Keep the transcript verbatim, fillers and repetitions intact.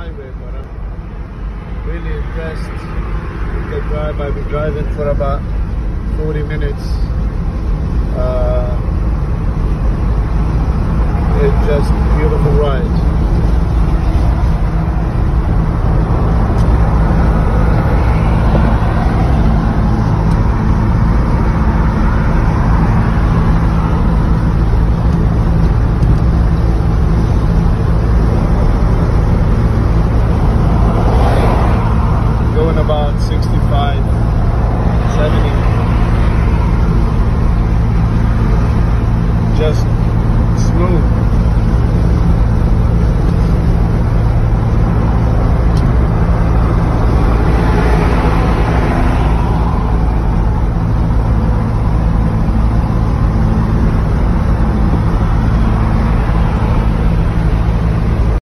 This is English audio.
highway, but I'm really impressed with the drive. I've been driving for about forty minutes. Uh, it's just a beautiful ride. About sixty-five, seventy, just smooth.